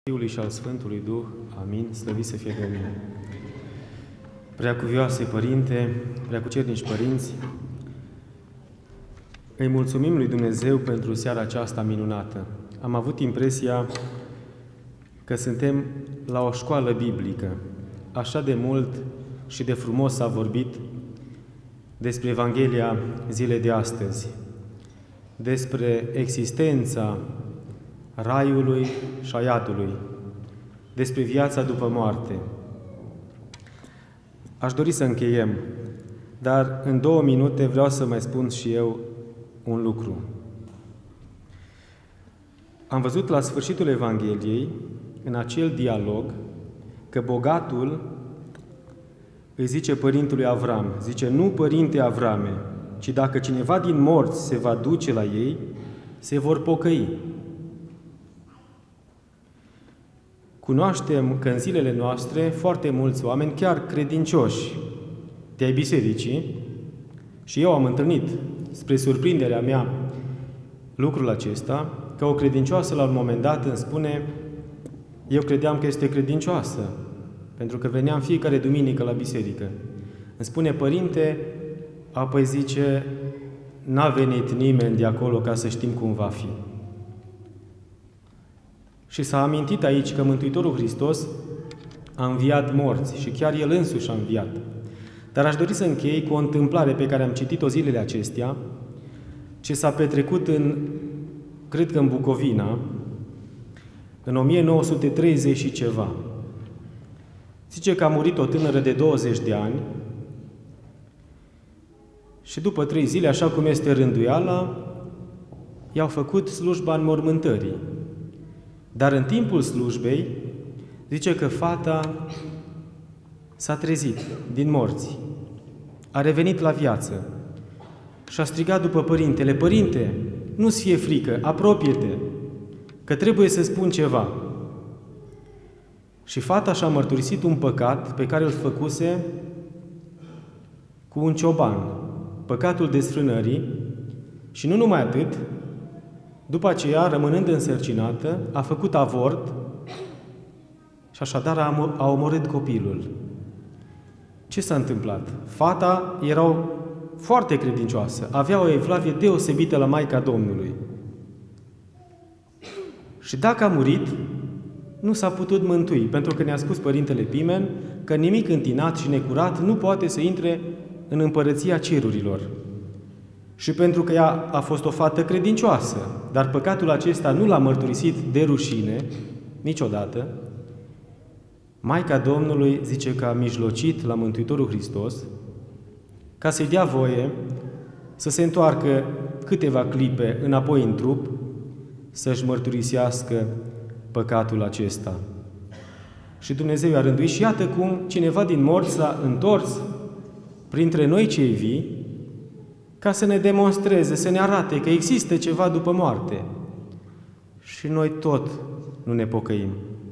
Fiului și al Sfântului Duh. Amin. Slăvit să fie Domnul. Preacuvioase Părinte, preacucernici părinți, îi mulțumim lui Dumnezeu pentru seara aceasta minunată. Am avut impresia că suntem la o școală biblică. Așa de mult și de frumos s-a vorbit despre Evanghelia zilei de astăzi, despre existența raiului și a iadului, despre viața după moarte. Aș dori să încheiem, dar în 2 minute vreau să mai spun și eu un lucru. Am văzut la sfârșitul Evangheliei, în acel dialog, că bogatul îi zice părintelui Avram, zice: nu, părinte Avrame, ci dacă cineva din morți se va duce la ei, se vor pocăi. Cunoaștem că în zilele noastre foarte mulți oameni, chiar credincioși de-ai bisericii, și eu am întâlnit, spre surprinderea mea, lucrul acesta, că o credincioasă la un moment dat îmi spune: eu credeam că este credincioasă, pentru că veneam fiecare duminică la biserică. Îmi spune: părinte, apoi zice, n-a venit nimeni de acolo ca să știm cum va fi. Și s-a amintit aici că Mântuitorul Hristos a înviat morți și chiar El însuși a înviat. Dar aș dori să închei cu o întâmplare pe care am citit-o zilele acestea, ce s-a petrecut cred că în Bucovina, în 1930 și ceva. Zice că a murit o tânără de 20 de ani și după 3 zile, așa cum este rânduiala, i-au făcut slujba înmormântării. Dar în timpul slujbei, zice că fata s-a trezit din morți, a revenit la viață și a strigat după părintele: părinte, nu-ți fie frică, apropie-te, că trebuie să spun ceva. Și fata și-a mărturisit un păcat pe care îl făcuse cu un cioban, păcatul desfrânării, și nu numai atât, după aceea, rămânând însărcinată, a făcut avort și așadar a omorât copilul. Ce s-a întâmplat? Fata era foarte credincioasă, avea o evlavie deosebită la Maica Domnului. Și dacă a murit, nu s-a putut mântui, pentru că ne-a spus Părintele Pimen că nimic întinat și necurat nu poate să intre în împărăția cerurilor. Și pentru că ea a fost o fată credincioasă, dar păcatul acesta nu l-a mărturisit de rușine niciodată, Maica Domnului zice că a mijlocit la Mântuitorul Hristos ca să-i dea voie să se întoarcă câteva clipe înapoi în trup, să-și mărturisească păcatul acesta. Și Dumnezeu i-a rânduit și iată cum cineva din morți s-a întors printre noi cei vii ca să ne demonstreze, să ne arate că există ceva după moarte. Și noi tot nu ne pocăim.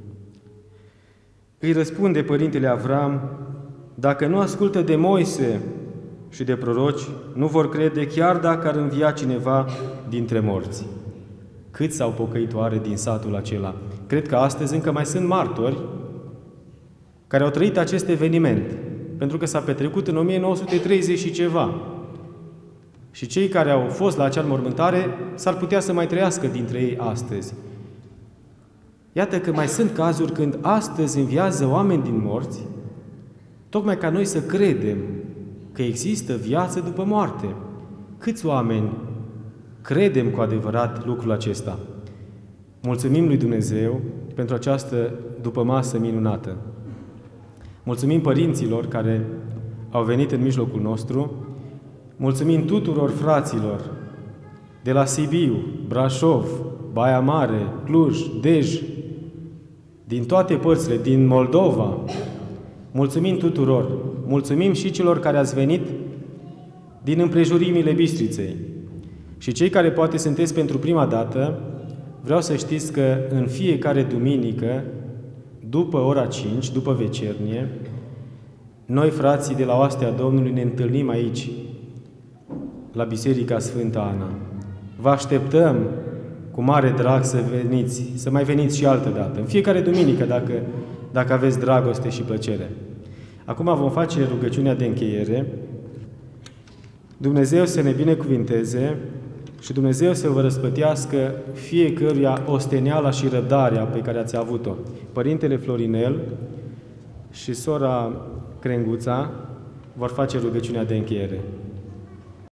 Îi răspunde Părintele Avram: dacă nu ascultă de Moise și de proroci, nu vor crede chiar dacă ar învia cineva dintre morți. Cât s-au pocăit oare din satul acela? Cred că astăzi încă mai sunt martori care au trăit acest eveniment, pentru că s-a petrecut în 1930 și ceva. Și cei care au fost la acea înmormântare s-ar putea să mai trăiască dintre ei astăzi. Iată că mai sunt cazuri când astăzi înviază oameni din morți, tocmai ca noi să credem că există viață după moarte. Câți oameni credem cu adevărat lucrul acesta? Mulțumim lui Dumnezeu pentru această dupămasă minunată. Mulțumim părinților care au venit în mijlocul nostru. Mulțumim tuturor fraților de la Sibiu, Brașov, Baia Mare, Cluj, Dej, din toate părțile, din Moldova. Mulțumim tuturor. Mulțumim și celor care ați venit din împrejurimile Bistriței. Și cei care poate sunteți pentru prima dată, vreau să știți că în fiecare duminică, după ora 5, după vecernie, noi, frații de la Oastea Domnului, ne întâlnim aici, la Biserica Sfânta Ana. Vă așteptăm cu mare drag să veniți, să mai veniți și altă dată, în fiecare duminică, dacă aveți dragoste și plăcere. Acum vom face rugăciunea de încheiere. Dumnezeu să ne binecuvinteze și Dumnezeu să vă răsplătească fiecăruia osteneala și răbdarea pe care ați avut-o. Părintele Florinel și sora Crenguța vor face rugăciunea de încheiere.